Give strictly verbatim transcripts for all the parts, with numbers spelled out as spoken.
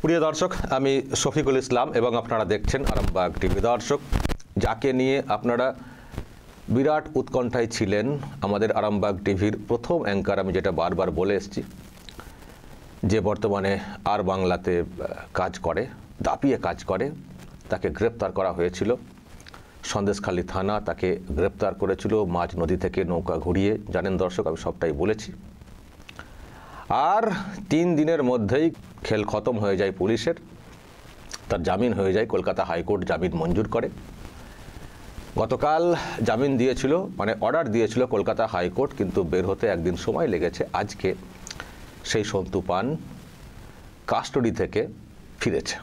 প্রিয় দর্শক, আমি শফিকুল ইসলাম এবং আপনারা দেখছেন আরামবাগ টিভি। দর্শক, যাকে নিয়ে আপনারা বিরাট উৎকণ্ঠায় ছিলেন, আমাদের আরামবাগ টিভির প্রথম অ্যাঙ্কার, আমি যেটা বারবার বলে এসেছি, যে বর্তমানে আর বাংলাতে কাজ করে, দাপিয়ে কাজ করে, তাকে গ্রেপ্তার করা হয়েছিল। সন্দেশখালী থানা তাকে গ্রেপ্তার করেছিল মাঝ নদী থেকে নৌকা ঘুরিয়ে। জানেন দর্শক, আমি সবটাই বলেছি। আর তিন দিনের মধ্যেই খেল খতম হয়ে যায় পুলিশের, তার জামিন হয়ে যায়। কলকাতা হাইকোর্ট জামিন মঞ্জুর করে। গতকাল জামিন দিয়েছিল, মানে অর্ডার দিয়েছিল কলকাতা হাইকোর্ট, কিন্তু বের হতে একদিন সময় লেগেছে। আজকে সেই সন্তু পান কাস্টডি থেকে ফিরেছে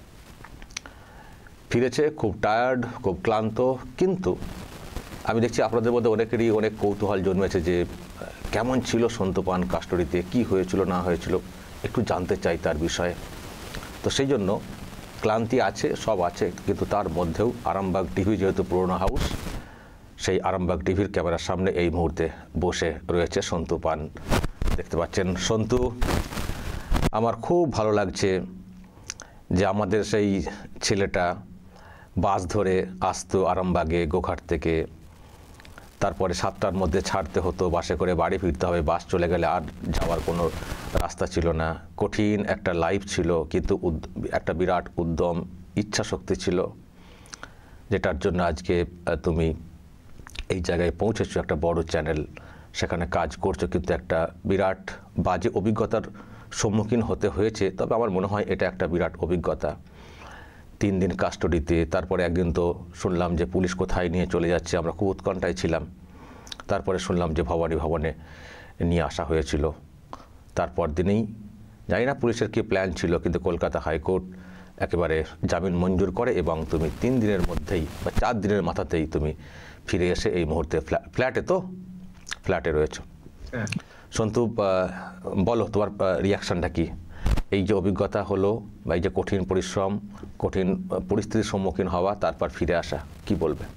ফিরেছে খুব টায়ার্ড, খুব ক্লান্ত। কিন্তু আমি দেখছি আপনাদের মধ্যে অনেকেরই অনেক কৌতূহল জন্মেছে যে কেমন ছিল সন্তু পান কাস্টডিতে, কি হয়েছিল না হয়েছিল, একটু জানতে চাই তার বিষয়ে। তো সেই জন্য ক্লান্তি আছে, সব আছে, কিন্তু তার মধ্যেও আরামবাগ টিভি যেহেতু পুরোনো হাউস, সেই আরামবাগ টিভির ক্যামেরার সামনে এই মুহূর্তে বসে রয়েছে সন্তু পান। দেখতে পাচ্ছেন সন্তু। আমার খুব ভালো লাগছে যে আমাদের সেই ছেলেটা বাস ধরে আসতো আরামবাগে গোঘাট থেকে, তারপরে সাতটার মধ্যে ছাড়তে হতো, বাসে করে বাড়ি ফিরতে হবে, বাস চলে গেলে আর যাওয়ার কোনো রাস্তা ছিল না। কঠিন একটা লাইফ ছিল, কিন্তু একটা বিরাট উদ্যম, ইচ্ছা শক্তি ছিল, যেটার জন্য আজকে তুমি এই জায়গায় পৌঁছেছো। একটা বড় চ্যানেল, সেখানে কাজ করছো, কিন্তু একটা বিরাট বাজে অভিজ্ঞতার সম্মুখীন হতে হয়েছে। তবে আমার মনে হয় এটা একটা বিরাট অভিজ্ঞতা। তিন দিন কাস্টডিতে, তারপরে একদিন তো শুনলাম যে পুলিশ কোথায় নিয়ে চলে যাচ্ছে, আমরা খুব উৎকণ্ঠায় ছিলাম। তারপরে শুনলাম যে ভবানী ভবনে নিয়ে আসা হয়েছিল। তারপর দিনেই জানি না পুলিশের কী প্ল্যান ছিল, কিন্তু কলকাতা হাইকোর্ট একেবারে জামিন মঞ্জুর করে এবং তুমি তিন দিনের মধ্যেই বা চার দিনের মাথাতেই তুমি ফিরে এসে এই মুহূর্তে ফ্ল্যাটে তো ফ্ল্যাটে রয়েছো। সন্তু, বলো তোমার রিয়াকশানটা কি? এই যে অভিজ্ঞতা হলো, বা এই যে কঠিন পরিশ্রম, কঠিন পরিস্থিতির সম্মুখীন হওয়া, তারপর ফিরে আসা, কি বলবে?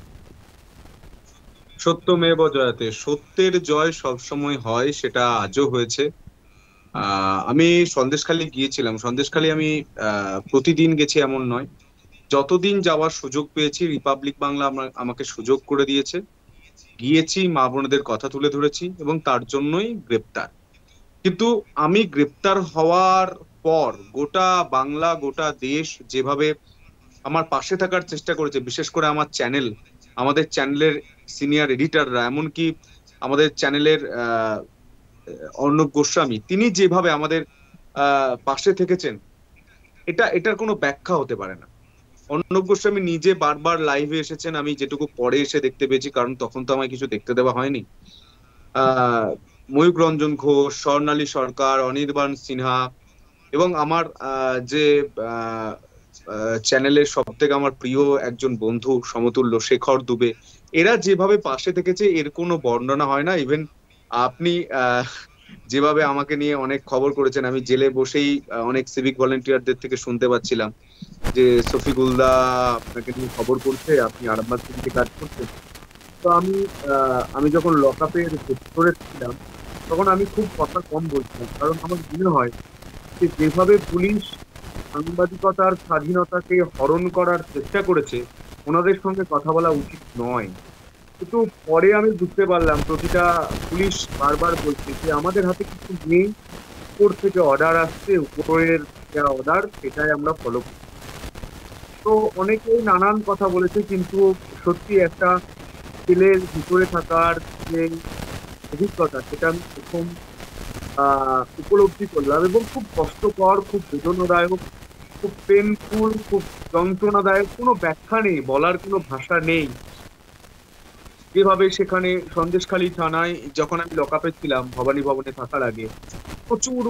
সত্যমেব জয়তে, সত্যের জয় সবসময় হয়, সেটা আজও হয়েছে। আহ আমি সন্দেশখালী গিয়েছিলাম। সন্দেশখালী আমি আহ প্রতিদিন গেছি এমন নয়, যতদিন যাওয়ার সুযোগ পেয়েছি রিপাবলিক বাংলা আমাকে সুযোগ করে দিয়েছে। গিয়েছি, মা বোনদের কথা তুলে ধরেছি, এবং তার জন্যই গ্রেপ্তার। কিন্তু আমি গ্রেপ্তার হওয়ার পর গোটা বাংলা, গোটা দেশ যেভাবে আমার পাশে থাকার চেষ্টা করেছে, বিশেষ করে আমার চ্যানেল, আমাদের চ্যানেলের সিনিয়র এডিটররা, এমনকি আমাদের চ্যানেলের আহ অর্ণব গোস্বামী, তিনি যেভাবে আমাদের আহ পাশে থেকেছেন, এটা এটার কোনো ব্যাখ্যা হতে পারে না। অর্ণব গোস্বামী নিজে বারবার লাইভে এসেছেন, আমি যেটুকু পরে এসে দেখতে পেয়েছি, কারণ তখন তো আমায় কিছু দেখতে দেওয়া হয়নি। আহ ময়ূক রঞ্জন ঘোষ, স্বর্ণালী সরকার, অনির্বাণ সিনহা, এবং আমার আহ যে আহ চ্যানেলের সব থেকে আমার প্রিয় একজন বন্ধু সমতুল্য শেখর দুবে, এরা যেভাবে পাশে থেকেছে এর কোনো বর্ণনা হয় না। ইভেন আপনি আহ যেভাবে আমাকে নিয়ে অনেক খবর করেছেন, আমি জেলে বসেই অনেক সিভিক ভলেন্টিয়ারদের থেকে শুনতে পাচ্ছিলাম যে শফিকুলদা আপনাকে নিয়ে খবর করছে, আপনি আরামবাগ টিভিতে কাজ করছেন। তো আমি আহ আমি যখন লকআপের ভেতরে ছিলাম, তখন আমি খুব কথা কম বলছিলাম, কারণ আমার মনে হয় যে যেভাবে পুলিশ সাংবাদিকতার স্বাধীনতাকে হরণ করার চেষ্টা করেছে, ওনাদের সঙ্গে কথা বলা উচিত নয়। কিন্তু পরে আমি বুঝতে পারলাম, প্রতিটা পুলিশ বারবার বলছে যে আমাদের হাতে কিছু নেই, উপর থেকে অর্ডার আসছে, উপরের যা অর্ডার সেটাই আমরা ফলো করি। তো অনেকেই নানান কথা বলেছে, কিন্তু সত্যি একটা ছেলের ভিতরে থাকার যে অভিজ্ঞতা, সেটা আমি প্রথম আহ উপলব্ধি করলাম, এবং খুব কষ্টকর, খুব বেদনাদায়ক, খুব পেনফুল, খুব যন্ত্রণাদায়ক। কোনো ব্যাখ্যা নেই, বলার কোনো ভাষা নেই। যেভাবে সেখানে সন্দেশখালী থানায় যখন আমি লকআপে ছিলাম, ভবানী ভবনে থাকার আগে, প্রচুর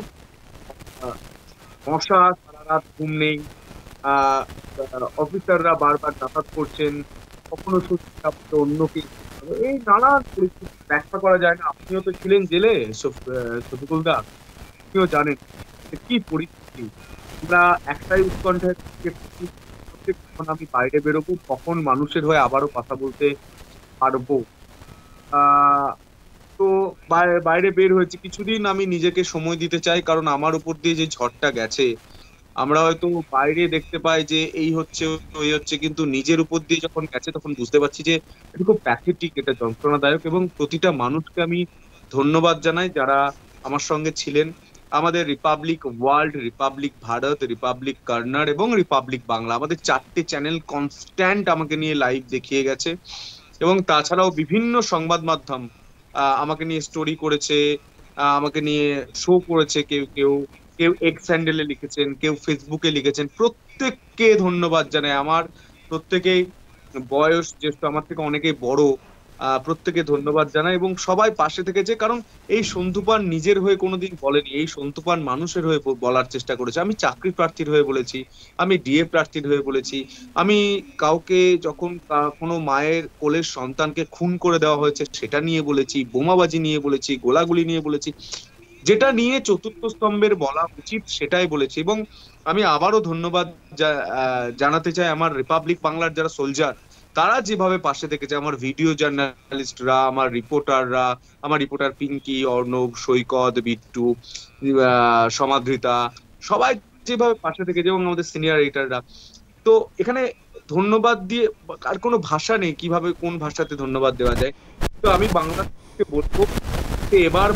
মশা, সারা রাত ঘুম নেই, আহ অফিসাররা বারবার যাতায়াত করছেন, কখনো সুস্থ অন্যকে, এই নানান পরিস্থিতি ব্যাখ্যা করা যায় না। আপনিও তো ছিলেন জেলে শফিকুল দা, আপনিও জানেন কি পরিস্থিতি। আমরা একটাই উৎকণ্ঠায় কখন আমি বাইরে বেরোবো, কখন মানুষের হয়ে আবারও কথা বলতে পারবো। আহ তো বাইরে বের হয়েছে কিছুদিন, আমি নিজেকে সময় দিতে চাই, কারণ আমার উপর দিয়ে যে ঝড়টা গেছে, আমরা হয়তো বাইরে দেখতে পাই যে এই হচ্ছে ওই হচ্ছে, কিন্তু নিজের উপর দিয়ে যখন গেছে তখন বুঝতে পারছি যে এটা খুব প্যাথেটিক, এটা যন্ত্রণাদায়ক। এবং প্রতিটা মানুষকে আমি ধন্যবাদ জানাই যারা আমার সঙ্গে ছিলেন। আমাদের Republic World, Republic Bharat, Republic corner এবং রিপাবলিক বাংলা, আমাদের চারটে চ্যানেল কনস্ট্যান্ট আমাকে নিয়ে লাইভ দেখিয়ে গেছে। এবং তাছাড়াও বিভিন্ন সংবাদ মাধ্যম আহ, আমাকে নিয়ে স্টোরি করেছে, আহ, আমাকে নিয়ে শো করেছে। কেউ কেউ কেউ এক্স হ্যান্ডেলে লিখেছেন, কেউ ফেসবুকে লিখেছেন। প্রত্যেককে ধন্যবাদ জানাই। আমার প্রত্যেকেই বয়স জ্যেষ্ঠ, আমার থেকে অনেকেই বড়। আহ প্রত্যেকে ধন্যবাদ জানাই এবং সবাই পাশে থেকেছে। কারণ এই সন্তুপান নিজের হয়ে কোনোদিন বলেনি, এই সন্তুপান মানুষের হয়ে ব- বলার চেষ্টা করেছে। আমি চাকরি প্রার্থীর হয়ে বলেছি, আমি ডিএ প্রার্থীর হয়ে বলেছি, আমি কাউকে যখন কা- কোনো মায়ের কোলের সন্তানকে খুন করে দেওয়া হয়েছে সেটা নিয়ে বলেছি, বোমাবাজি নিয়ে বলেছি, গোলাগুলি নিয়ে বলেছি। যেটা নিয়ে চতুর্থ স্তম্ভের বলা উচিত সেটাই বলেছি। এবং আমি আবারও ধন্যবাদ জা- আহ, জানাতে চাই আমার রিপাবলিক বাংলার যারা সোলজার, তারা যেভাবে পাশে থেকেছে, আমার ভিডিও জার্নালিস্টরা, আমার রিপোর্টাররা, আমার রিপোর্টার পিঙ্কি, অর্ণব, সৈকত, বিট্টু, আহ, সমাদৃতা, সবাই যেভাবে পাশে থেকেছে, এবং আমাদের সিনিয়র এডিটররা। তো এখানে ধন্যবাদ দিয়ে আর কোনো ভাষা নেই কিভাবে কোন ভাষাতে ধন্যবাদ দেওয়া যায়। তো আমি বাংলাকে বলবো যে এবার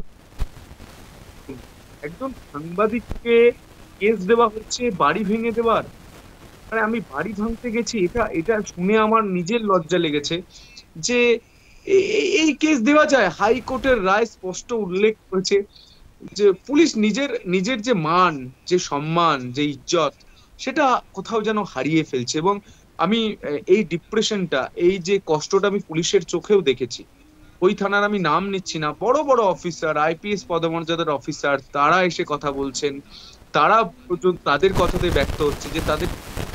একজন সাংবাদিককে কেস দেওয়া হচ্ছে বাড়ি ভেঙে দেওয়ার। মানে আমি বাড়ি ভাঙতে গেছি, এটা এটা শুনে আমার নিজের লজ্জা লেগেছে যে এ- এ- এই কেস দেওয়া যায়। হাইকোর্টের রায় স্পষ্ট উল্লেখ করেছে যে পুলিশ নিজের নিজের যে মান, যে সম্মান, যে ইজ্জত, সেটা কোথাও যেন হারিয়ে ফেলছে। এবং আমি আহ, এই ডিপ্রেশনটা, এই যে কষ্টটা আমি পুলিশের চোখেও দেখেছি। ওই থানার আমি নাম নিচ্ছি না, বড় বড় অফিসার, আইপিএস পদমর্যাদার অফিসার, তারা এসে কথা বলছেন। তারা পর্যন্ত তাদের কথাতে ব্যক্ত হচ্ছে যে তাদের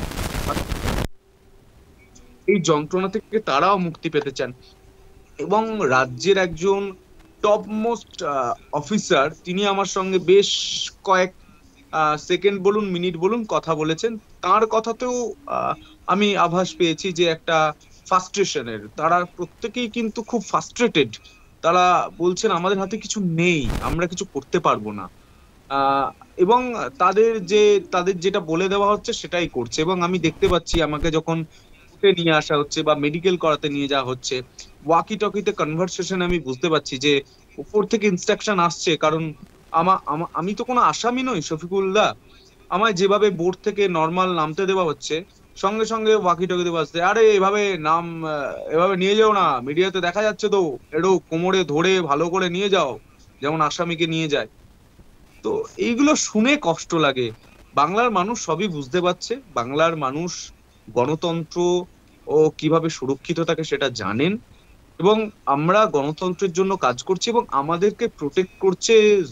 এই যন্ত্রণা থেকে তারাও মুক্তি পেতে চান। এবং রাজ্যের একজন টপ মোস্ট অফিসার, তিনি আমার সঙ্গে বেশ কয়েক সেকেন্ড বলুন, মিনিট বলুন, কথা বলেছেন। তার কথাতেও আহ, আমি আভাস পেয়েছি যে একটা ফ্রাস্ট্রেশনের। তারা প্রত্যেকেই কিন্তু খুব ফ্রাস্ট্রেটেড। তারা বলছেন আমাদের হাতে কিছু নেই, আমরা কিছু করতে পারবো না। আহ এবং তাদের যে তাদের যেটা বলে দেওয়া হচ্ছে সেটাই করছে। এবং আমি দেখতে পাচ্ছি আমাকে যখন কোর্টে নিয়ে আসা হচ্ছে বা মেডিকেল করাতে নিয়ে যাওয়া হচ্ছে, ওয়াকি টকিতে কনভারসেশন আমি বুঝতে পারছি যে উপর থেকে ইনস্ট্রাকশন আসছে। কারণ আমা আমা- আমি তো কোনো আসামি নই শফিকুল্লাহ। আমায় যেভাবে বোর্ড থেকে নর্মাল নামতে দেওয়া হচ্ছে, সঙ্গে সঙ্গে ওয়াকি টকিতে বাজছে, আরে এভাবে নাম, আহ, এভাবে নিয়ে যাও না, মিডিয়াতে দেখা যাচ্ছে তো, একটু কোমরে ধরে ভালো করে নিয়ে যাও, যেমন আসামিকে নিয়ে যায়। তো এইগুলো শুনে কষ্ট লাগে। বাংলার মানুষ সবই বুঝতে পারছে, বাংলার মানুষ গণতন্ত্র ও কিভাবে সুরক্ষিত থাকে সেটা জানেন। এবং আমরা গণতন্ত্রের জন্য কাজ করছি এবং আমাদেরকে প্রোটেক্ট করছে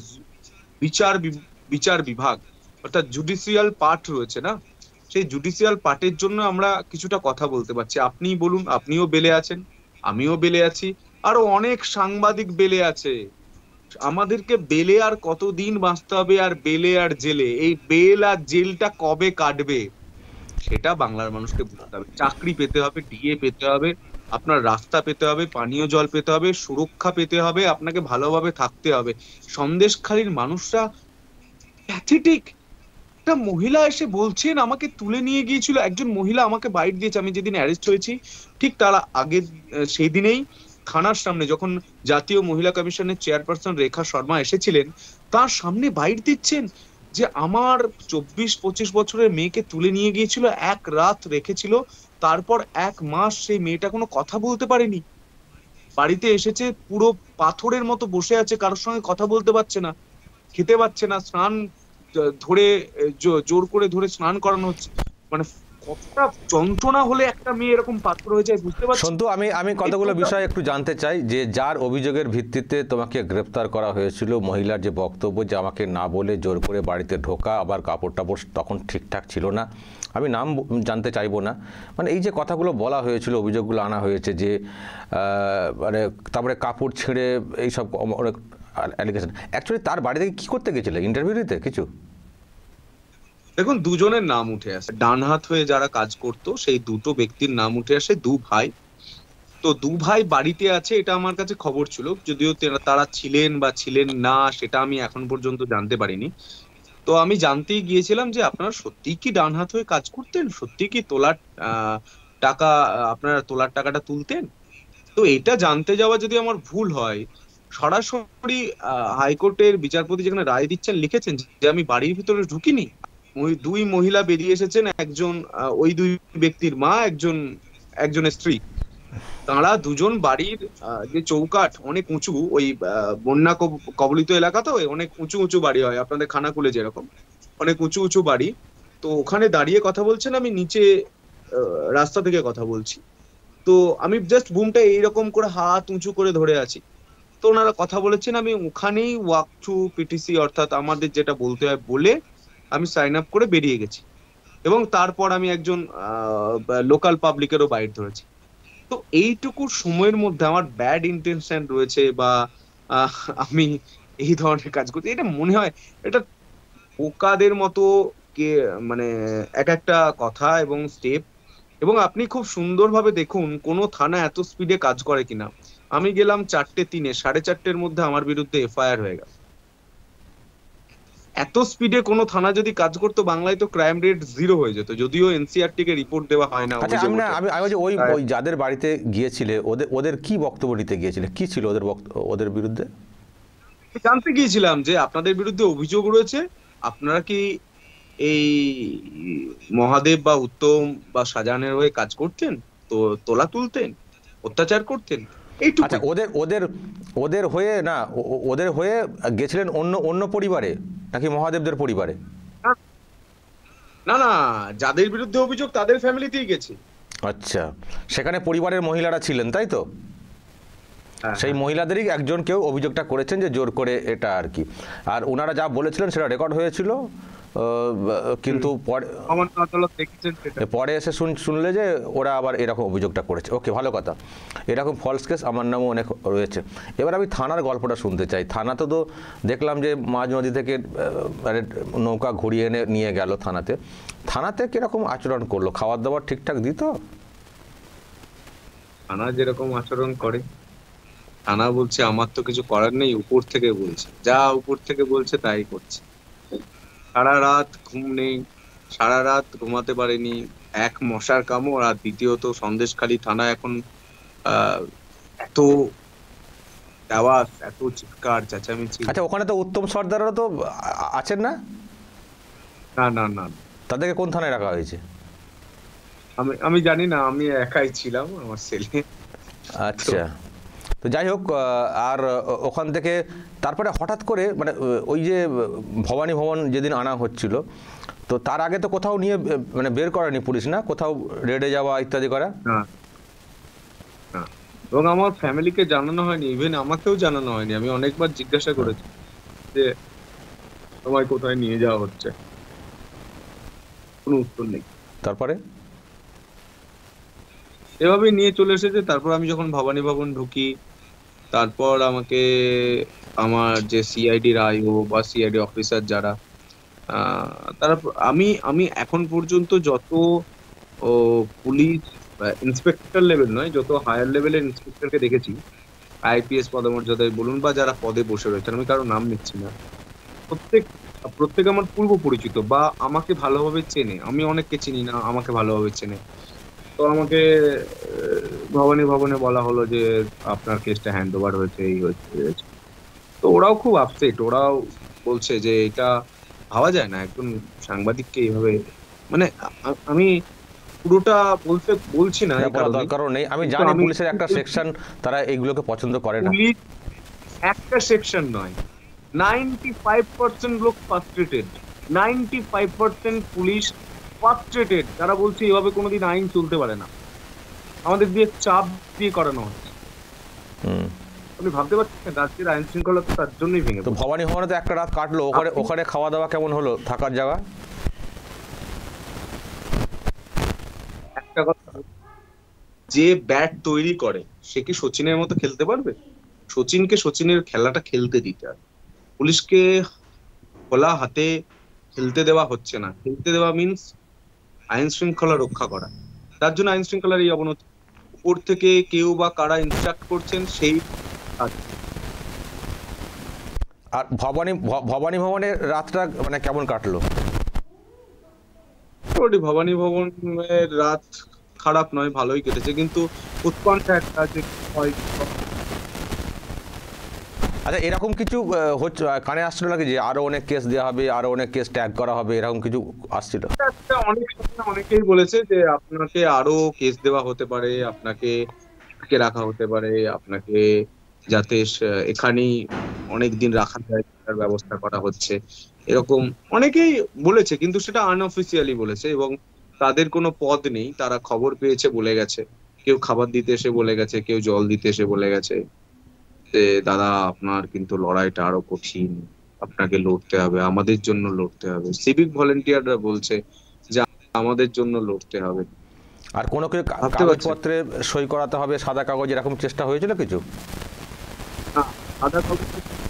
বিচার বি- বিচার বিভাগ, অর্থাৎ জুডিশিয়াল পার্ট রয়েছে না, সেই জুডিশিয়াল পার্টের জন্য আমরা কিছুটা কথা বলতে পারছি। আপনি বলুন, আপনিও বেলে আছেন, আমিও বেলে আছি, আরো অনেক সাংবাদিক বেলে আছে। আমাদেরকে বেলে আর কতদিন বাঁচতে হবে, আর বেলে আর জেলে, এই বেল আর জেলটা কবে কাটবে সেটা বাংলার মানুষকে বুঝতে হবে। চাকরি পেতে হবে, ডিএ পেতে হবে, আপনার রাস্তা পেতে হবে, পানীয় জল পেতে হবে, সুরক্ষা পেতে হবে, আপনাকে ভালোভাবে থাকতে হবে। সন্দেশখালীর মানুষরা প্যাথেটিক। একটা মহিলা এসে বলছেন, আমাকে তুলে নিয়ে গিয়েছিল একজন মহিলা, আমাকে বাইট দিয়েছে আমি যেদিন অ্যারেস্ট হয়েছি, ঠিক তার আগের আহ, সেই দিনেই থানার সামনে যখন জাতীয় মহিলা কমিশনের চেয়ারপারসন রেখা শর্মা এসেছিলেন, তার সামনে বাইট দিচ্ছেন যে আমার চব্বিশ পঁচিশ বছরের মেয়েকে তুলে নিয়ে গিয়েছিল, এক রাত রেখেছিল, তারপর এক মাস সেই মেয়েটা কোনো কথা বলতে পারেনি। বাড়িতে এসেছে পুরো পাথরের মতো বসে আছে, কারোর সঙ্গে কথা বলতে পারছে না, খেতে পারছে না, স্নান জ- ধরে এ, জো- জোর করে ধরে স্নান করানো হচ্ছে। মানে কতটা যন্ত্রণা হলে একটা মেয়ে এরকম পাথর হয়ে যায় বুঝতে পারছি। সন্তু, আমি আমি এই কতগুলো টোটাল বিষয় একটু জানতে চাই। যে যার অভিযোগের ভিত্তিতে তোমাকে গ্রেপ্তার করা হয়েছিল, মহিলার যে বক্তব্য যে আমাকে না বলে জোর করে বাড়িতে ঢোকা, আবার কাপড় টাপড় তখন ঠিকঠাক ছিল না, আমি নাম ব- জানতে চাইবো না। মানে এই যে কথাগুলো বলা হয়েছিল, অভিযোগগুলো আনা হয়েছে যে আহ, মানে তারপরে কাপড় ছেড়ে এইসব অনেক অ্যালিগেশন, অ্যাকচুয়ালি তার বাড়ি থেকে কী করতে গেছিলে, ইন্টারভিউ দিতে কিছু? দেখুন, দুজনের নাম উঠে আসে, ডান হাত হয়ে যারা কাজ করতো সেই দুটো ব্যক্তির নাম উঠে আসে, দু ভাই। তো দু ভাই বাড়িতে আছে এটা আমার কাছে খবর ছিল, যদিও তেরা- তারা ছিলেন বা ছিলেন না সেটা আমি এখন পর্যন্ত জানতে পারিনি। তো আমি জানতেই গিয়েছিলাম যে আপনারা সত্যি কি ডান হাত হয়ে কাজ করতেন, সত্যি কি তোলার আহ, টাকা আহ, আপনারা তোলার টাকাটা তুলতেন। তো এটা জানতে যাওয়া যদি আমার ভুল হয়, সরাসরি আহ, হাইকোর্টের বিচারপতি যেখানে রায় দিচ্ছেন লিখেছেন যে আমি বাড়ির ভিতরে ঢুকিনি। ওই দুই মহিলা বেরিয়ে এসেছেন, একজন আহ, ওই দুই ব্যক্তির মা, একজন একজনের স্ত্রী। তাঁরা দুজন বাড়ির আহ, যে চৌকাঠ অনেক উঁচু, ওই আহ, বন্যা কব- কবলিত এলাকা, তো অনেক উঁচু উঁচু বাড়ি হয় আপনাদের খানাকুলে যেরকম, অনেক উঁচু উঁচু বাড়ি। তো ওখানে দাঁড়িয়ে কথা বলছেন, আমি নিচে আহ, রাস্তা থেকে কথা বলছি। তো আমি জাস্ট বুমটা এইরকম করে হাত উঁচু করে ধরে আছি। তো ওনারা কথা বলেছেন, আমি ওখানেই ওয়াক টু পিটিসি অর্থাৎ আমাদের যেটা বলতে হয় বলে আমি সাইন আপ করে বেরিয়ে গেছি। এবং তারপর আমি একজন লোকাল পাবলিকেরও বাইট ধরেছি। তো এইটুকু সময়ের মধ্যে আমার ব্যাড ইন্টেনশন রয়েছে বা আহ, আমি এই ধরনের কাজ করছি, এটা মনে হয় এটা বোকাদের মতো কে, মানে এক একটা কথা এবং স্টেপ। এবং আপনি খুব সুন্দরভাবে দেখুন কোন থানা এত স্পিডে কাজ করে কিনা। আমি গেলাম চারটে তিনে, সাড়ে চারটের মধ্যে আমার বিরুদ্ধে এফআইআর হয়ে গেল। এত স্পিডে কোনো থানা যদি কাজ করতো বাংলায় তো ক্রাইম রেট জিরো হয়ে যেত, যদিও এনসিআরটি কে রিপোর্ট দেওয়া হয় না আচ্ছা, অভিযোগ আমি না ওঠে। আমি আমি বলছি ওই ওই যাদের বাড়িতে গিয়েছিলে ওদের ওদের কি বক্তব্য নিতে গিয়েছিলে, কি ছিল ওদের বক্তব্য ওদের বিরুদ্ধে? জানতে গিয়েছিলাম যে আপনাদের বিরুদ্ধে অভিযোগ রয়েছে, আপনারা কি এই মহাদেব বা উত্তম বা শাহজাহানের হয়ে কাজ করতেন, তো তোলা তুলতেন, অত্যাচার করতেন, আচ্ছা, এইটুকুই। ওদের ওদের ওদের হয়ে না, ও- ও- ওদের হয়ে গেছিলেন অন্য অন্য পরিবারে নাকি মহাদেবদের পরিবারে? না না, যাদের বিরুদ্ধে অভিযোগ তাদের ফ্যামিলিতেই গেছি। আচ্ছা, সেখানে পরিবারের মহিলারা ছিলেন তাই তো? হ্যাঁ সেই হ্যাঁ। মহিলাদেরই একজন কেউ অভিযোগটা করেছেন যে জোর করে এটা আর কি। আর ওনারা যা বলেছিলেন সেটা রেকর্ড হয়েছিল, আহ, কিন্তু পরে আমার আদালত দেখেছেন সেটা। পরে এসে শুন শুনলে যে ওরা আবার এরকম অভিযোগটা করেছে। ওকে, ভালো কথা। এরকম ফলস কেস আমার নামও অনেক রয়েছে। এবার আমি থানার গল্পটা শুনতে চাই। থানাতে তো দেখলাম যে মাঝ নদী থেকে আহ, মানে নৌকা ঘুরিয়ে এনে নিয়ে গেল থানাতে। থানাতে কিরকম আচরণ করলো? খাবার দাবার ঠিকঠাক দিত? থানা যেরকম আচরণ করে, থানা বলছে আমার তো কিছু করার নেই, উপর থেকে বলছে, যা উপর থেকে বলছে তাই করছে। সারা রাত ঘুম নেই, সারা রাত ঘুমাতে পারেনি, এক মশার কামড়। আর দ্বিতীয়ত সন্দেশখালী থানা এখন আহ এত আওয়াজ, এত চিৎকার চেঁচামেচি। আচ্ছা, ওখানে তো উত্তম সর্দারও তো আ- আছেন না? না না না, তাদেরকে কোন থানায় রাখা হয়েছে? আমি আমি জানি না, আমি একাই ছিলাম, আমার ছেলে। তো আচ্ছা, তো যাই হোক, আহ, আর ও- ওখান থেকে তারপরে হঠাৎ করে মানে আহ, ওই যে আহ, ভবানী ভবন যেদিন আনা হচ্ছিল, তো তার আগে তো কোথাও নিয়ে আহ, মানে বের করেনি পুলিশ, না কোথাও রেডে যাওয়া ইত্যাদি করা? না না, এবং আমার ফ্যামিলিকে জানানো হয়নি, ইভেন আমাকেও জানানো হয়নি। আমি অনেকবার জিজ্ঞাসা করেছি যে তোমায় কোথায় নিয়ে যাওয়া হচ্ছে, কোনো উত্তর নেই। তারপরে এভাবেই নিয়ে চলে এসেছে। তারপর আমি যখন ভবানী ভবন ঢুকি, তারপর আমাকে আমার যে সিআইডির আইও বা সিআইডি অফিসার যারা, আহ, তারা, আমি আমি এখন পর্যন্ত যত ও পুলিশ ইন্সপেক্টর লেভেল নয়, যত হায়ার লেভেলের ইন্সপেক্টরকে দেখেছি, আইপিএস পদমর্যাদায় বলুন বা যারা পদে বসে রয়েছেন, আমি কারো নাম নিচ্ছি না, প্রত্যেক প্রত্যেক আমার পূর্ব পরিচিত বা আমাকে ভালোভাবে চেনে। আমি অনেককে চিনি না, আমাকে ভালোভাবে চেনে। তো আমাকে আহ, ভবানী ভবনে বলা হলো যে আপনার কেসটা হ্যান্ড ওভার হয়েছে, এই হয়েছে এই হয়েছে। তো ওরাও খুব আপসেট, ওরাও বলছে যে এটা ভাবা যায় না একজন সাংবাদিককে এইভাবে, মানে আ- আ- আমি পুরোটা বলতে বলছি না এটা এই বলার কারণে, দরকারও নেই, আমি কিন্তু জানি আমি পুলিশের একটা সেকশন তারা এইগুলোকে পছন্দ করে না। পুলিশ একটা সেকশন নয়, নাইনটি ফাইভ পার্সেন্ট লোক frustrated. Ninety five percent police frustrated, তারা বলছে এভাবে কোনোদিন আইন চলতে পারে না, আমাদের দিয়ে চাপ দিয়ে করানো হচ্ছে। হুম। আপনি ভাবতে পারছেন রাজ্যের আইন শৃঙ্খলা তো তার জন্যই ভেঙে তো পড়ছে। ভবানী ভবনে তো একটা রাত কাটলো, ওখানে আপনি ওখানে খাওয়া দাওয়া কেমন হলো, থাকার জায়গা? একটা কথা, যে ব্যাট তৈরি করে সে কি সচিনের মতো খেলতে পারবে? সচিনকে সচিনের খেলাটা খেলতে দিতে হবে। পুলিশকে খোলা হাতে খেলতে দেওয়া হচ্ছে না। খেলতে দেওয়া মিন্স আইন শৃঙ্খলা রক্ষা করা, তার জন্য আইন শৃঙ্খলার এই অবনতি। উপর থেকে কেউ বা কারা ইনস্ট্রাক্ট করছেন সেই কাজ। আর ভবানী ভ- ভবানী ভবনের রাতটা মানে কেমন কাটলো? মোটামুটি ভবানী ভবনের রাত খারাপ নয়, ভালোই কেটেছে, কিন্তু উৎকণ্ঠা একটা যে কি হয় কি হয়। আচ্ছা, এরকম কিছু আহ, হচ্ছে, আহ, কানে আসছিল নাকি যে আরো অনেক কেস দেওয়া হবে, আরো অনেক কেস ট্যাগ করা হবে, এরকম কিছু আসছিল? একটা অনেক সময় অনেকেই বলেছে যে আপনাকে আরো কেস দেওয়া হতে পারে, আপনাকে আটকে রাখা হতে পারে, আপনাকে যাতে সে- এখানেই অনেক দিন রাখা যায় তার ব্যবস্থা করা হচ্ছে, এরকম অনেকেই বলেছে, কিন্তু সেটা আনঅফিসিয়ালি বলেছে এবং তাদের কোনো পদ নেই, তারা খবর পেয়েছে বলে গেছে। কেউ খাবার দিতে এসে বলে গেছে, কেউ জল দিতে এসে বলে গেছে যে দাদা আপনার কিন্তু লড়াইটা আরো কঠিন, আপনাকে লড়তে হবে, আমাদের জন্য লড়তে হবে। সিভিক ভলেন্টিয়াররা বলছে যে আমাদের জন্য লড়তে হবে। আর কোনো কিছু কা- ভাবতে পারছেন? কাগজপত্রে সই করাতে হবে, সাদা কাগজ, এরকম চেষ্টা হয়েছিল কিছু? না, আধার কাগজে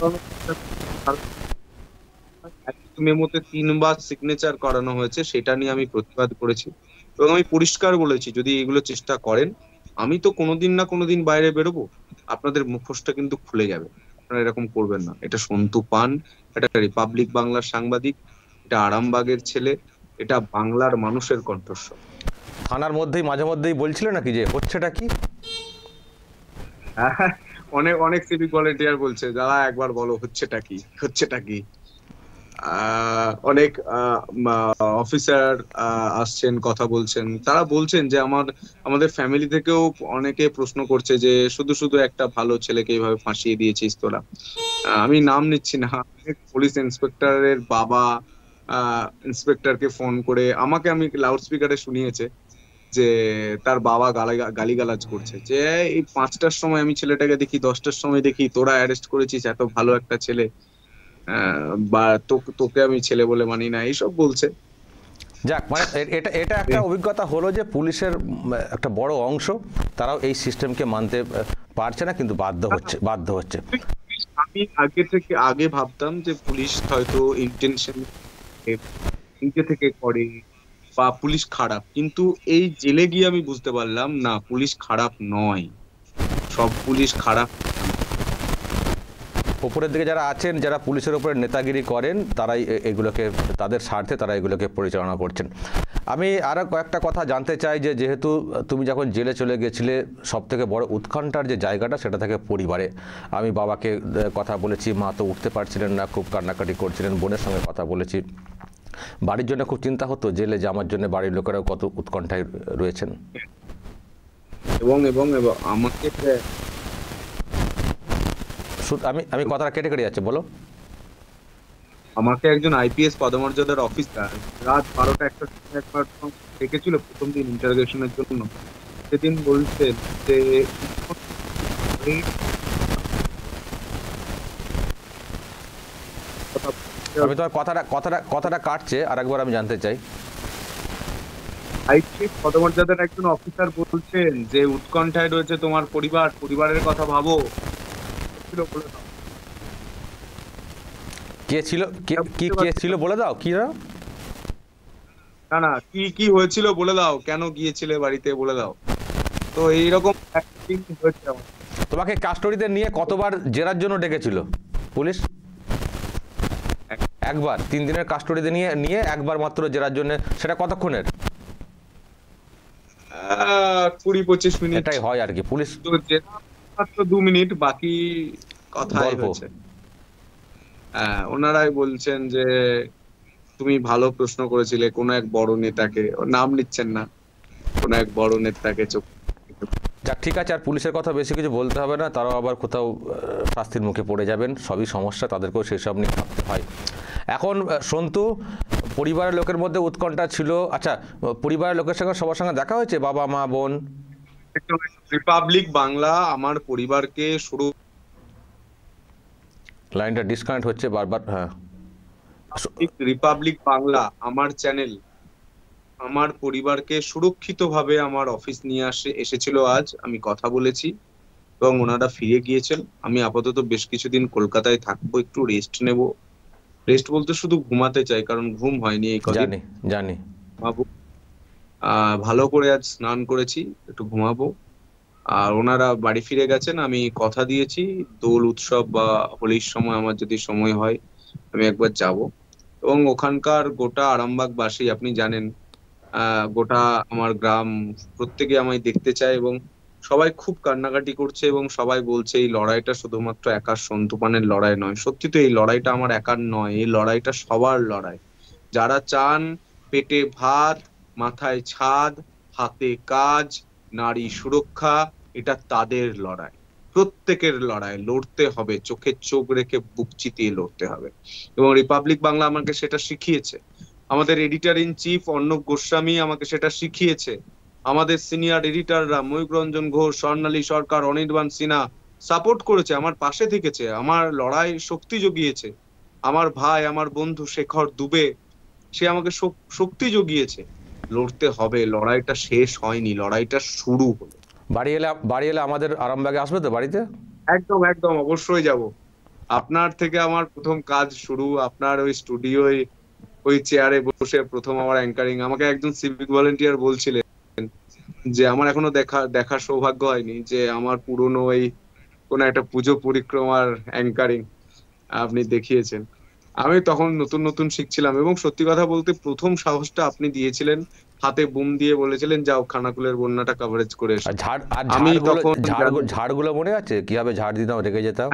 মেমোতে তিনবার সিগনেচার করানো হয়েছে, সেটা নিয়ে আমি প্রতিবাদ করেছি এবং আমি পরিষ্কার বলেছি যদি এগুলো চেষ্টা করেন, আমি তো কোনোদিন না কোনোদিন বাইরে বেরোবো, আপনাদের মুখোশটা কিন্তু খুলে যাবে। আপনারা এরকম করবেন না। এটা সন্তু পান, এটা রিপাবলিক বাংলার সাংবাদিক, এটা আরামবাগের ছেলে, এটা বাংলার মানুষের কণ্ঠস্বর। থানার মধ্যেই মাঝে মধ্যেই বলছিল নাকি যে হচ্ছেটা কি? হ্যাঁ, অনেক অনেক সিভিক ভলেন্টিয়ার বলছে যারা একবার বলো হচ্ছেটা কি, হচ্ছেটা কি। আহ, অনেক অফিসার আসছেন, কথা বলছেন, তারা বলছেন যে আমার আমাদের ফ্যামিলি থেকেও অনেকে প্রশ্ন করছে যে শুধু শুধু একটা ভালো ছেলেকে এইভাবে ফাঁসিয়ে দিয়েছিস তোরা। আহ, আমি নাম নিচ্ছি না, অনেক পুলিশ ইন্সপেক্টরের বাবা ইন্সপেক্টরকে ফোন করে আমাকে আমি লাউড স্পিকারে শুনিয়েছে যে তার বাবা গালি গালিগালাজ করছে যে এই পাঁচটার সময় আমি ছেলেটাকে দেখি, দশটার সময় দেখি, তোরা অ্যারেস্ট করেছিস এত ভালো একটা ছেলে, আহ, বা তোকে তোকে আমি ছেলে বলে মানি না, এইসব বলছে। যাক, মানে এ- এটা এটা একটা অভিজ্ঞতা হলো যে পুলিশের উম, একটা বড় অংশ তারাও এই সিস্টেমকে মানতে আহ, পারছে না, কিন্তু বাধ্য হচ্ছে বাধ্য হচ্ছে আমি আগে থেকে আগে ভাবতাম যে পুলিশ হয়তো ইন্টেনশন নিজে থেকে করে বা পুলিশ খারাপ, কিন্তু এই জেলে গিয়ে আমি বুঝতে পারলাম না, পুলিশ খারাপ নয়, সব পুলিশ খারাপ। উপরের দিকে যারা আছেন, যারা পুলিশের উপরে নেতাগিরি করেন, তারাই এ- এগুলোকে তাদের স্বার্থে তারা এগুলোকে পরিচালনা করছেন। আমি আরও কয়েকটা কথা জানতে চাই যে যেহেতু তুমি যখন জেলে চলে গেছিলে, সব থেকে বড় উৎকণ্ঠার যে জায়গাটা সেটা থাকে পরিবারে। আমি বাবাকে আহ, কথা বলেছি, মা তো উঠতে পারছিলেন না, খুব কান্নাকাটি করছিলেন, বোনের সঙ্গে কথা বলেছি। বাড়ির জন্য খুব চিন্তা হতো জেলে যে আমার জন্য বাড়ির লোকেরাও কত উৎকণ্ঠায় রয়েছেন। এবং এবং এবং আমাকে শুধু আমি আমি কথাটা কেটে কেটে যাচ্ছে, বলো। আমাকে একজন আইপিএস পদমর্যাদার অফিসার রাত বারোটা একটা সময় একবার ডেকেছিল প্রথম দিন ইন্টারোগেশনের জন্য। সেদিন বলছেন যে আমি তোমার কথাটা কথাটা কথাটা কাটছে, আর একবার আমি জানতে চাই। আইপিএস পদমর্যাদার একজন অফিসার বলছেন যে উৎকণ্ঠায় রয়েছে তোমার পরিবার, পরিবারের কথা ভাবো। ছিল বলে দাও। কে ছিল, কে এটা কি বুঝতে কে পারছি ছিল না। বলে দাও, কি না? না না, কি কি হয়েছিল বলে দাও, কেন গিয়েছিলে বাড়িতে বলে দাও। তো এইরকম acting হয়েছে আমার। তোমাকে কাস্টডিতে নিয়ে কতবার জেরার জন্য ডেকেছিল পুলিশ? একবার। তিন দিনের কাস্টডিতে নিয়ে নিয়ে একবার মাত্র জেরার জন্য, সেটা কতক্ষণের? আহ কুড়ি পঁচিশ মিনিট এটাই হয় আর কি পুলিশ। তো যেটা মাত্র দু মিনিট, বাকি কথাই গল্প। হয়েছে। হ্যাঁ, ওনারাই বলছেন যে তুমি ভালো প্রশ্ন করেছিলে কোনো এক বড় নেতাকে, ওর নাম নিচ্ছেন না, কোনো এক বড় নেতাকে চোখ। যাক, ঠিক আছে, আর পুলিশের কথা বেশি কিছু বলতে হবে না, তারাও আবার কোথাও আহ, শাস্তির মুখে পড়ে যাবেন, সবই সমস্যা, তাদেরকেও সেই সব নিয়ে ভাবতে হয়। এখন আহ, সন্তু, পরিবারের লোকের মধ্যে উৎকণ্ঠা ছিল। আচ্ছা, পরিবারের লোকের সঙ্গে সবার সঙ্গে দেখা হয়েছে, বাবা মা বোন? রিপাবলিক বাংলা আমার পরিবারকে শুরু, লাইনটা ডিসকানেক্ট হচ্ছে বারবার, হ্যাঁ। রিপাবলিক বাংলা আমার চ্যানেল আমার পরিবারকে সুরক্ষিতভাবে আমার অফিস নিয়ে আসে এসেছিল আজ, আমি কথা বলেছি এবং ওনারা ফিরে গিয়েছেন। আমি আপাতত বেশ কিছুদিন কলকাতায় থাকবো, একটু রেস্ট নেব। রেস্ট বলতে শুধু ঘুমাতে চাই, কারণ ঘুম হয়নি এই কদিন। জানি জানি। ঘুমাবো। আহ ভালো করে আজ স্নান করেছি, একটু ঘুমাবো। আর ওনারা বাড়ি ফিরে গেছেন। আমি কথা দিয়েছি দোল উৎসব বা হোলির সময় আমার যদি সময় হয় আমি একবার যাব। এবং ওখানকার গোটা আরামবাগবাসী, আপনি জানেন, আহ গোটা আমার গ্রাম প্রত্যেকে আমায় দেখতে চায় এবং সবাই খুব কান্নাকাটি করছে এবং সবাই বলছে এই লড়াইটা শুধুমাত্র একার সন্তুপানের লড়াই নয়। সত্যি তো এই লড়াইটা আমার একার নয়, এই লড়াইটা সবার লড়াই। যারা চান পেটে ভাত, মাথায় ছাদ, হাতে কাজ, নারী সুরক্ষা, এটা তাদের লড়াই। প্রত্যেকের লড়াই, লড়তে হবে, চোখে চোখ রেখে বুক চিতিয়ে লড়তে হবে। এবং রিপাবলিক বাংলা আমাকে সেটা শিখিয়েছে। আমাদের editor in chief Arnab Goswami আমাকে সেটা শিখিয়েছে। আমাদের সিনিয়র এডিটররা ময়ূক রঞ্জন ঘোষ, স্বর্ণালী সরকার, অনির্বাণ সিনহা সাপোর্ট করেছে, আমার পাশে থেকেছে, আমার লড়াই শক্তি জুগিয়েছে। আমার ভাই, আমার বন্ধু শেখর দুবে, সে আমাকে শক- শক্তি জুগিয়েছে। লড়তে হবে, লড়াইটা শেষ হয়নি, লড়াইটা শুরু হলো। বাড়ি এলে বাড়ি এলে আমাদের আরামবাগে আসবে তো বাড়িতে? একদম একদম, অবশ্যই যাব। আপনার থেকে আমার প্রথম কাজ শুরু, আপনার ওই স্টুডিওয় ওই চেয়ারে বসে প্রথম আমার অ্যাঙ্কারিং। আমাকে একজন সিভিক ভলেন্টিয়ার বলছিলেন যে আমার এখনো দেখা দেখার সৌভাগ্য হয়নি যে আমার পুরনো ওই কোন একটা পুজো পরিক্রমার অ্যাঙ্কারিং আপনি দেখিয়েছেন। আমি তখন নতুন নতুন শিখছিলাম এবং সত্যি কথা বলতে প্রথম সাহসটা আপনি দিয়েছিলেন। হাতে বুম দিয়ে বলেছিলেন যাও খানাকুলের বন্যাটা কভারেজ করে এসো। আর ঝাড় আর আমি ঝাড়গুলো তখন ঝাড়গুলো ঝাড়গুলো মনে আছে কিভাবে ঝাড় দিতাম, রেখে যেতাম?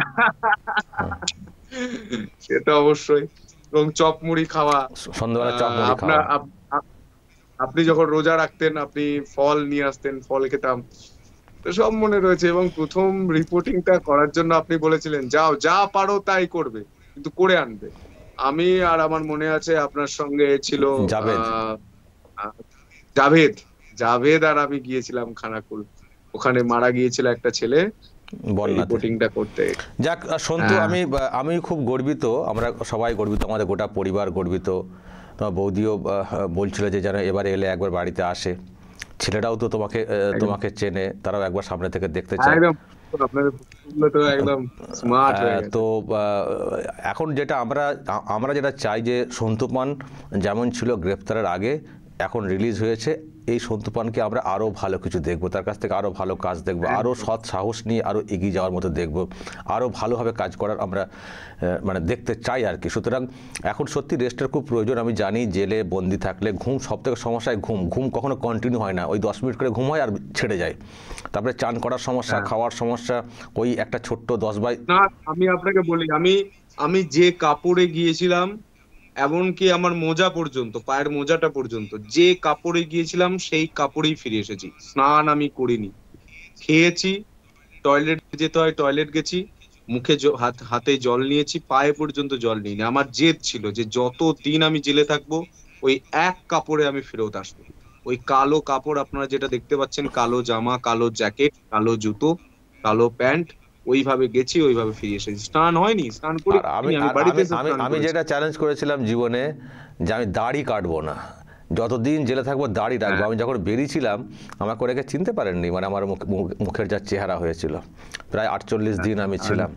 সেটা অবশ্যই। এবং চপ মুড়ি খাওয়া, সন্ধ্যাবেলা চপ আহ, মুড়ি আপনার খাওয়া। আপ- আপ- আপনি যখন রোজা রাখতেন আপনি ফল নিয়ে আসতেন, ফল খেতাম। তো সব মনে রয়েছে। এবং প্রথম রিপোর্টিংটা করার জন্য আপনি বলেছিলেন যাও যা পারো তাই করবে, কিন্তু করে আনবে। আমি আর আমার মনে আছে আপনার সঙ্গে ছিল জাভেদ। আহ আহ, জাভেদ। জাভেদ আর আমি গিয়েছিলাম খানাকুল। ওখানে মারা গিয়েছিল একটা ছেলে বন্যাতে। রিপোর্টিংটা করতে। যাক সন্তু, হ্যাঁ, আমি আমি খুব গর্বিত, আমরা সবাই গর্বিত, আমাদের গোটা পরিবার গর্বিত। তোমার বৌদিও আহ, বলছিল যে যেন এবারে এলে একবার বাড়িতে আসে। ছেলেরাও তো তোমাকে আহ, একদম তোমাকে চেনে, তারাও একবার সামনে থেকে দেখতে চায়। একদম। আপনাদের পুত্রগুলো তো একদম স্মার্ট হয়ে আহ, গেছে। তো আহ, এখন যেটা আমরা আ- আমরা যেটা চাই যে সন্তুপান যেমন ছিল গ্রেপ্তারের আগে, এখন রিলিজ হয়েছে, এই সন্তুপানকে আমরা আরও ভালো কিছু দেখব, তার কাছ থেকে আরও ভালো কাজ দেখব, আরও সৎ সাহস নিয়ে আরও এগিয়ে যাওয়ার মতো দেখব, আরও ভালোভাবে কাজ করার আমরা আহ, মানে দেখতে চাই আর কি। সুতরাং এখন সত্যি রেস্টের খুব প্রয়োজন। আমি জানি জেলে বন্দি থাকলে ঘুম সব থেকে সমস্যায়, ঘুম ঘুম কখনো কন্টিনিউ হয় না, ওই দশ মিনিট করে ঘুম হয় আর ছেড়ে যায়। তারপরে চান করার সমস্যা, হ্যাঁ। খাওয়ার সমস্যা, ওই একটা ছোট্ট দশ বাই। না, আমি আপনাকে বলি, আমি আমি যে কাপড়ে গিয়েছিলাম, এমনকি আমার মোজা পর্যন্ত, পায়ের মোজাটা পর্যন্ত, যে কাপড়ে গিয়েছিলাম সেই কাপড়েই ফিরে এসেছি। স্নান আমি করিনি, খেয়েছি, টয়লেট যেতে হয় টয়লেট গেছি, মুখে জ- হাত হাতে জল নিয়েছি, পায়ে পর্যন্ত জল নিইনি। আমার জেদ ছিল যে যত দিন আমি জেলে থাকবো ওই এক কাপড়ে আমি ফেরত আসবো। ওই কালো কাপড় আপনারা যেটা দেখতে পাচ্ছেন, কালো জামা, কালো জ্যাকেট, কালো জুতো, কালো প্যান্ট, ওইভাবে গেছি, ওইভাবে ফিরে এসেছি। স্নান হয়নি, স্নান আর আমি করিনি, আমি আর বাড়িতে আমি এসে আমি স্নান আমি করেছি। যেটা চ্যালেঞ্জ করেছিলাম জীবনে, যে আমি দাড়ি কাটবো না, যতদিন জেলে থাকবো দাড়ি রাখবো। হ্যাঁ, আমি যখন বেরিয়েছিলাম আমাকে অনেকে চিনতে পারেননি, মানে আমার মুখ- মুখ- মুখের যা চেহারা হয়েছিল। প্রায় আটচল্লিশ দিন আমি আর ছিলাম।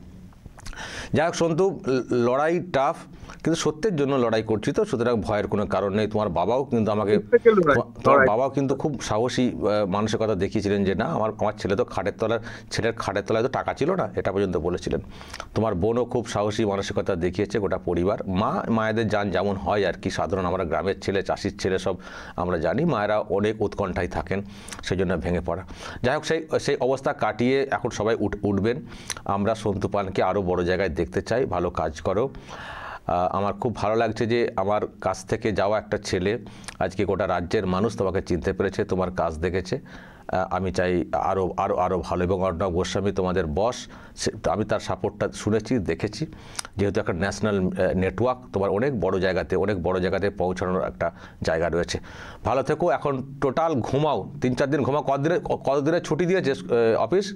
যাই হোক সন্তু, ল- লড়াই টাফ, কিন্তু সত্যের জন্য লড়াই করছি তো, সুতরাং ভয়ের কোনো কারণ নেই। তোমার বাবাও কিন্তু আমাকে, প্রত্যেকের লড়াই, তোমার তোমার লড়াই। বাবাও কিন্তু খুব সাহসী আহ, মানসিকতা দেখিয়েছিলেন যে না, আমার আমার ছেলে তো খাটের তলার, ছেলের খাটের তলায় তো টাকা ছিল না, এটা পর্যন্ত বলেছিলেন। তোমার বোনও খুব সাহসী মানসিকতা দেখিয়েছে, গোটা পরিবার। মা, মায়েদের যান যেমন হয় আর কি, সাধারণ আমরা গ্রামের ছেলে, চাষির ছেলে, সব আমরা জানি, মায়েরা অনেক উৎকণ্ঠায় থাকেন, সেই জন্য ভেঙে পড়া। যাই হোক, সেই সেই অবস্থা কাটিয়ে এখন সবাই উঠ উঠবেন। আমরা সন্তু পানকে আরও বড় জায়গায় দেখতে চাই, ভালো কাজ করো। আহ, আমার খুব ভালো লাগছে যে আমার কাছ থেকে যাওয়া একটা ছেলে আজকে গোটা রাজ্যের মানুষ তোমাকে চিনতে পেরেছে, তোমার কাজ দেখেছে। আহ, আমি চাই আরও আরও আরও ভালো। এবং অর্ণব গোস্বামী তোমাদের বস, আমি তার সাপোর্টটা শুনেছি, দেখেছি। যেহেতু একটা ন্যাশনাল নেটওয়ার্ক, তোমার অনেক বড় জায়গাতে অনেক বড় জায়গাতে পৌঁছানোর একটা জায়গা রয়েছে। ভালো থেকো। এখন টোটাল ঘুমাও, তিন চার দিন ঘুমাও। কতদিনের কতদিনের ছুটি দিয়েছে আহ, অফিস?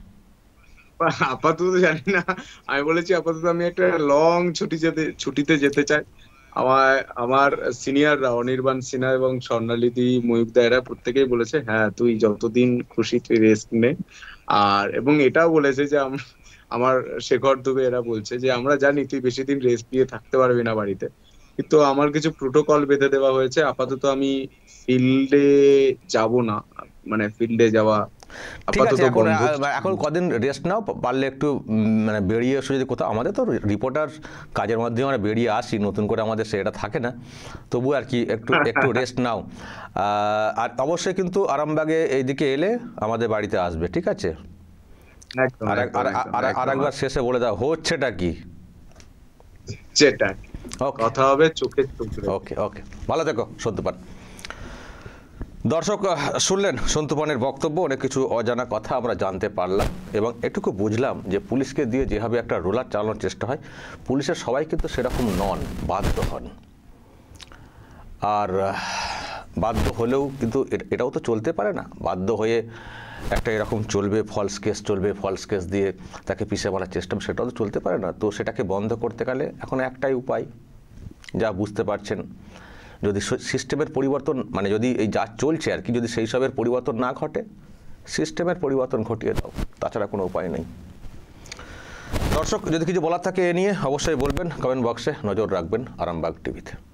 আপাতত জানি না। আমি বলেছি আপাতত আমি একটা লং ছুটি যেতে ছুটিতে যেতে চাই। আমার আমার সিনিয়ররা অনির্বাণ সিনহা এবং স্বর্ণালিদি, ময়ূক দা, এরা প্রত্যেকেই বলেছে হ্যাঁ তুই যতদিন খুশি তুই রেস্ট নে। আর এবং এটাও বলেছে যে আম- আমার শেখর দুবে এরা বলছে যে আমরা জানি তুই বেশি দিন রেস্ট দিয়ে থাকতে পারবি না বাড়িতে, কিন্তু আমার কিছু প্রোটোকল বেঁধে দেওয়া হয়েছে। আপাতত আমি ফিল্ডে যাব না, মানে ফিল্ডে যাওয়া ঠিক আছে, আপাতত এখন বন্ধ। এখন কদিন রেস্ট নাও, পারলে একটু উম, মানে বেরিয়ে এসে যদি কোথাও, আমাদের তো রিপোর্টার কাজের মাধ্যমে আমরা বেরিয়ে আসি, নতুন করে আমাদের সেটা থাকে না, তবু আর কি একটু একটু রেস্ট নাও। আহ, আর অবশ্যই কিন্তু আরামবাগে এইদিকে এলে আমাদের বাড়িতে আসবে, ঠিক আছে? একদম আর একদম আর- একদম, আর- একদম। আরেকবার শেষে বলে দাও হচ্ছেটা কি। যেটা ওকে কথা হবে চোখে চোখ রেখে। ওকে ওকে ভালো থেকো সন্তুপান। দর্শক আহ, শুনলেন সন্তুপানের বক্তব্য, অনেক কিছু অজানা কথা আমরা জানতে পারলাম এবং এটুকু বুঝলাম যে পুলিশকে দিয়ে যেভাবে একটা রোলার চালানোর চেষ্টা হয়, পুলিশের সবাই কিন্তু সেরকম নন, বাধ্য হন। আর আহ, বাধ্য হলেও কিন্তু এ- এটাও তো চলতে পারে না, বাধ্য হয়ে একটা এরকম চলবে, ফলস কেস চলবে, ফলস কেস দিয়ে তাকে পিছিয়ে মারার চেষ্টা, সেটাও তো চলতে পারে না। তো সেটাকে বন্ধ করতে গেলে এখন একটাই উপায়, যা বুঝতে পারছেন, যদি সিস্টেমের পরিবর্তন, মানে যদি এই যা চলছে আর কি, যদি সেই সবের পরিবর্তন না ঘটে, সিস্টেমের পরিবর্তন ঘটিয়ে দাও, তাছাড়া কোনো উপায় নেই। দর্শক যদি কিছু বলার থাকে এ নিয়ে অবশ্যই বলবেন, কমেন্ট বক্সে নজর রাখবেন আরামবাগ টিভিতে।